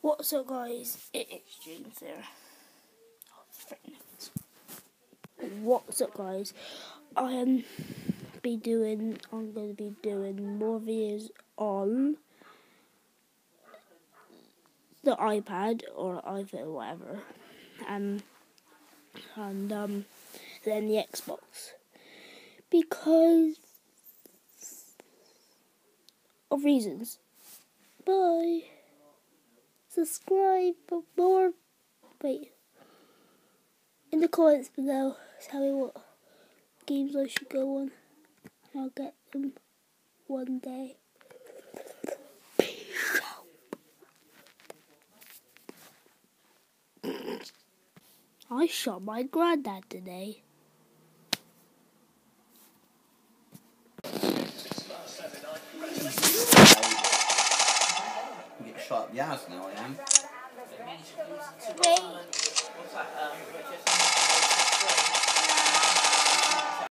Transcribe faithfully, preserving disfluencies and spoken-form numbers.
What's up, guys? It is James here. What's up, guys? I am be doing. I'm going to be doing more videos on the iPad or iPhone, whatever, um, and um, then the Xbox because of reasons. Bye. Subscribe for more. Wait. In the comments below, tell me what games I should go on, and I'll get them one day. Peace out. I shot my granddad today. You get shot up the ass now, I am. Wait.